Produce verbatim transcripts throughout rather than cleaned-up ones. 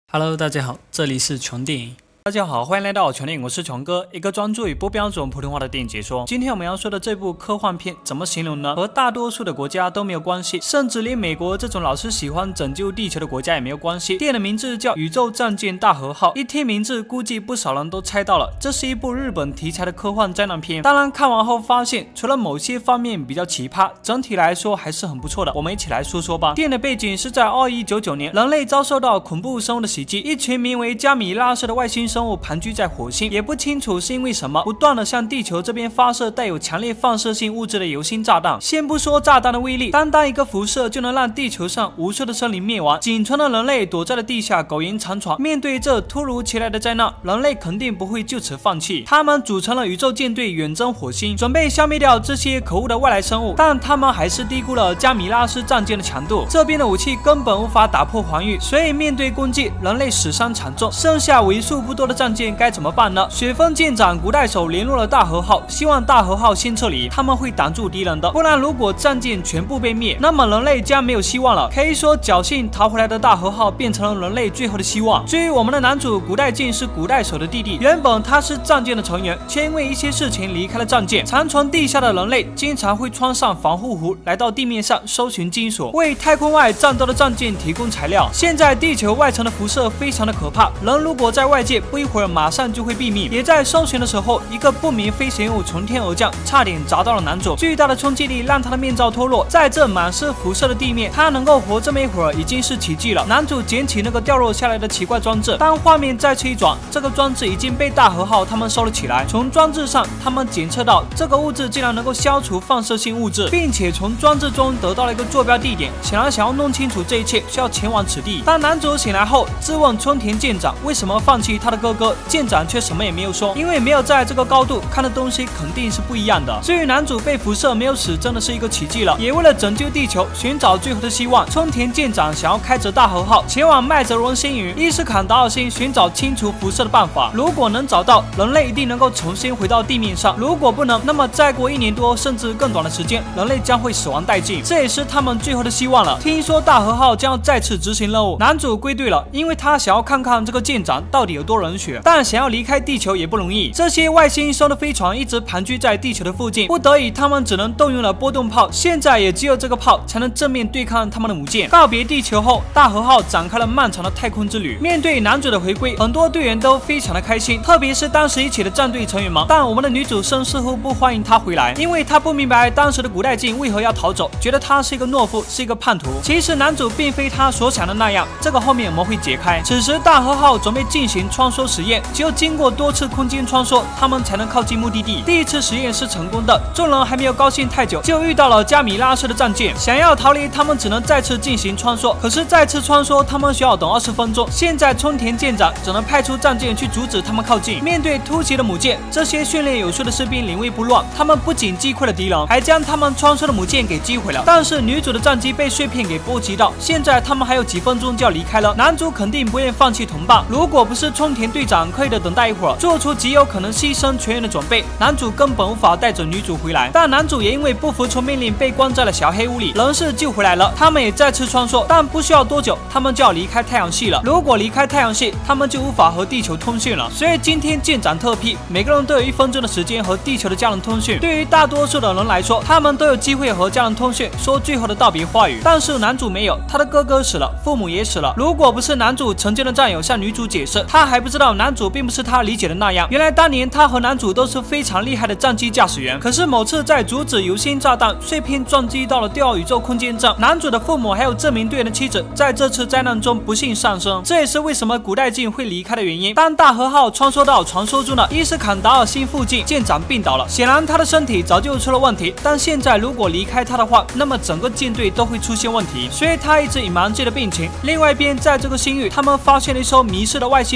Hello， 大家好，这里是穷电影。大家好，欢迎来到穷电影，我是穷哥，一个专注于不标准普通话的电影解说。今天我们要说的这部科幻片怎么形容呢？和大多数的国家都没有关系，甚至连美国这种老是喜欢拯救地球的国家也没有关系。电影的名字叫《宇宙战舰大和号》，一听名字，估计不少人都猜到了，这是一部日本题材的科幻灾难片。当然，看完后发现，除了某些方面比较奇葩，整体来说还是很不错的。我们一起来说说吧。电影的背景是在二一九九年，人类遭受到恐怖生物的袭击，一群名为加米拉斯的外星生物盘踞在火星，也不清楚是因为什么，不断的向地球这边发射带有强烈放射性物质的有星炸弹。先不说炸弹的威力，单单一个辐射就能让地球上无数的生灵灭亡，仅存的人类躲在了地下苟延残喘。面对这突如其来的灾难，人类肯定不会就此放弃，他们组成了宇宙舰队远征火星，准备消灭掉这些可恶的外来生物。但他们还是低估了加米拉斯战舰的强度，这边的武器根本无法打破环御，所以面对攻击，人类死伤惨重。剩下为数不多的战舰该怎么办呢？雪峰舰长古代手联络了大和号，希望大和号先撤离，他们会挡住敌人的。不然，如果战舰全部被灭，那么人类将没有希望了。可以说，侥幸逃回来的大和号变成了人类最后的希望。至于我们的男主古代镜是古代手的弟弟，原本他是战舰的成员，却因为一些事情离开了战舰。残存地下的人类经常会穿上防护服，来到地面上搜寻金属，为太空外战斗的战舰提供材料。现在地球外层的辐射非常的可怕，人如果在外界，不一会儿马上就会毙命。也在搜寻的时候，一个不明飞行物从天而降，差点砸到了男主。巨大的冲击力让他的面罩脱落，在这满是辐射的地面，他能够活这么一会儿已经是奇迹了。男主捡起那个掉落下来的奇怪装置，当画面再次一转，这个装置已经被大和号他们收了起来。从装置上，他们检测到这个物质竟然能够消除放射性物质，并且从装置中得到了一个坐标地点。显然，想要弄清楚这一切，需要前往此地。当男主醒来后，质问春田舰长为什么放弃他的哥哥，舰长却什么也没有说，因为没有在这个高度看的东西肯定是不一样的。至于男主被辐射没有死，真的是一个奇迹了。也为了拯救地球，寻找最后的希望，春田舰长想要开着大和号前往麦哲伦星云伊斯坎达尔星寻找清除辐射的办法。如果能找到，人类一定能够重新回到地面上；如果不能，那么再过一年多甚至更短的时间，人类将会死亡殆尽。这也是他们最后的希望了。听说大和号将要再次执行任务，男主归队了，因为他想要看看这个舰长到底有多冷血。但想要离开地球也不容易，这些外星生的飞船一直盘踞在地球的附近，不得已他们只能动用了波动炮，现在也只有这个炮才能正面对抗他们的母舰。告别地球后，大和号展开了漫长的太空之旅。面对男主的回归，很多队员都非常的开心，特别是当时一起的战队成员们。但我们的女主生似乎不欢迎他回来，因为她不明白当时的古代镜为何要逃走，觉得他是一个懦夫，是一个叛徒。其实男主并非他所想的那样，这个后面我们会解开。此时大和号准备进行穿梭实验，只有经过多次空间穿梭，他们才能靠近目的地。第一次实验是成功的，众人还没有高兴太久，就遇到了加米拉斯的战舰。想要逃离，他们只能再次进行穿梭。可是再次穿梭，他们需要等二十分钟。现在春田舰长只能派出战舰去阻止他们靠近。面对突袭的母舰，这些训练有素的士兵临危不乱，他们不仅击溃了敌人，还将他们穿梭的母舰给击毁了。但是女主的战机被碎片给波及到，现在他们还有几分钟就要离开了。男主肯定不愿放弃同伴，如果不是春田队长刻意的等待一会儿，做出极有可能牺牲全员的准备，男主根本无法带着女主回来。但男主也因为不服从命令被关在了小黑屋里，人是救回来了，他们也再次穿梭，但不需要多久，他们就要离开太阳系了。如果离开太阳系，他们就无法和地球通讯了。所以今天舰长特批，每个人都有一分钟的时间和地球的家人通讯。对于大多数的人来说，他们都有机会和家人通讯，说最后的道别话语。但是男主没有，他的哥哥死了，父母也死了。如果不是男主曾经的战友向女主解释，他还不知道男主并不是他理解的那样。原来当年他和男主都是非常厉害的战机驾驶员，可是某次在阻止有星炸弹碎片撞击到了第二宇宙空间站，男主的父母还有这名队员的妻子在这次灾难中不幸丧生。这也是为什么古代镜会离开的原因。当大和号穿梭到传说中的伊斯坎达尔星附近，舰长病倒了，显然他的身体早就出了问题。但现在如果离开他的话，那么整个舰队都会出现问题，所以他一直隐瞒自己的病情。另外一边，在这个星域，他们发现了一艘迷失的外星飞船，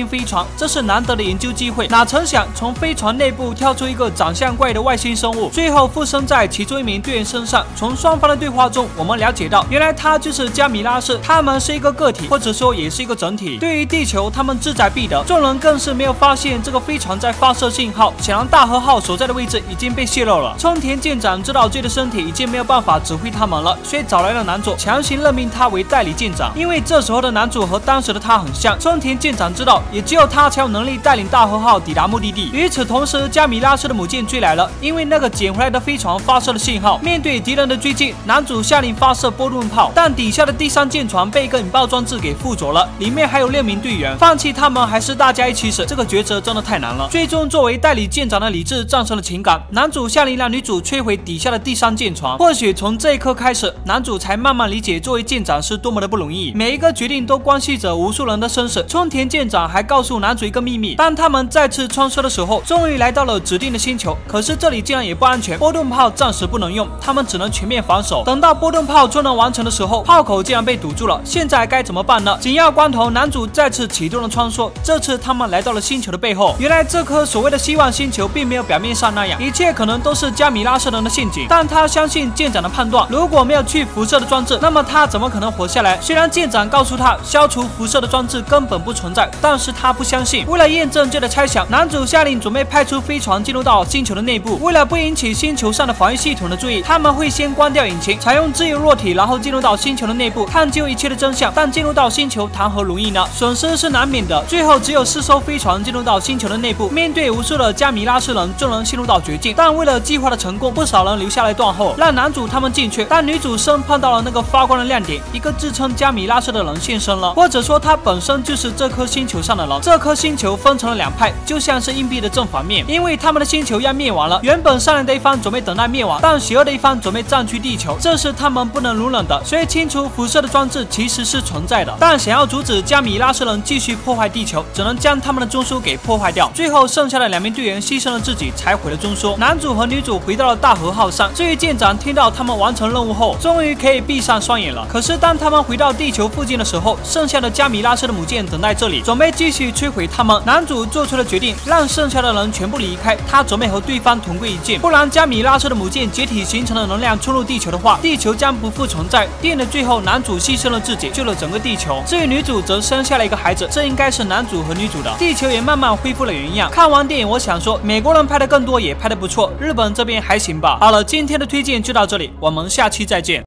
船，这是难得的研究机会。哪成想从飞船内部跳出一个长相怪的外星生物，最后附身在其中一名队员身上。从双方的对话中，我们了解到，原来他就是加米拉氏，他们是一个个体，或者说也是一个整体。对于地球，他们志在必得。众人更是没有发现这个飞船在发射信号，显然大和号所在的位置已经被泄露了。冲田舰长知道自己的身体已经没有办法指挥他们了，所以找来了男主，强行任命他为代理舰长。因为这时候的男主和当时的他很像，冲田舰长知道，也只有他才有能力带领大和号抵达目的地。与此同时，加米拉氏的母舰追来了，因为那个捡回来的飞船发射了信号。面对敌人的追击，男主下令发射波盾炮，但底下的第三舰船被一个引爆装置给附着了，里面还有六名队员，放弃他们还是大家一起死，这个抉择真的太难了。最终，作为代理舰长的理智战胜了情感，男主下令让女主摧毁底下的第三舰船。或许从这一刻开始，男主才慢慢理解作为舰长是多么的不容易，每一个决定都关系着无数人的生死。冲田舰长还告诉男主一个秘密，当他们再次穿梭的时候，终于来到了指定的星球，可是这里竟然也不安全，波盾炮暂时不能用，他们只能全面防守。等到波盾炮终能完成的时候，炮口竟然被堵住了，现在该怎么办呢？紧要关头，男主再次启动了穿梭，这次他们来到了星球的背后。原来这颗所谓的希望星球并没有表面上那样，一切可能都是加米拉氏人的陷阱。但他相信舰长的判断，如果没有去辐射的装置，那么他怎么可能活下来？虽然舰长告诉他消除辐射的装置根本不存在，但是他不相信。为了验证这个猜想，男主下令准备派出飞船进入到星球的内部。为了不引起星球上的防御系统的注意，他们会先关掉引擎，采用自由落体，然后进入到星球的内部，探究一切的真相。但进入到星球谈何容易呢？损失是难免的。最后只有四艘飞船进入到星球的内部，面对无数的加米拉氏人，众人陷入到绝境。但为了计划的成功，不少人留下来断后，让男主他们进去。但女主身碰到了那个发光的亮点，一个自称加米拉氏的人现身了，或者说他本身就是这颗星球上的人。这颗星球分成了两派，就像是硬币的正反面，因为他们的星球要灭亡了。原本善良的一方准备等待灭亡，但邪恶的一方准备占据地球，这是他们不能容忍的。所以清除辐射的装置其实是存在的，但想要阻止加米拉氏人继续破坏地球，只能将他们的中枢给破坏掉。最后剩下的两名队员牺牲了自己，才毁了中枢。男主和女主回到了大和号上。至于舰长听到他们完成任务后，终于可以闭上双眼了。可是当他们回到地球附近的时候，剩下的加米拉氏的母舰等待这里，准备继续摧毁他们。男主做出了决定，让剩下的人全部离开，他准备和对方同归于尽，不然加米拉氏的母舰解体形成的能量冲入地球的话，地球将不复存在。电的最后，男主牺牲了自己，救了整个地球。至于女主则生下了一个孩子，这应该是男主和女主的。地球也慢慢恢复了原样。看完电影，我想说，美国人拍的更多，也拍的不错，日本这边还行吧。好了，今天的推荐就到这里，我们下期再见。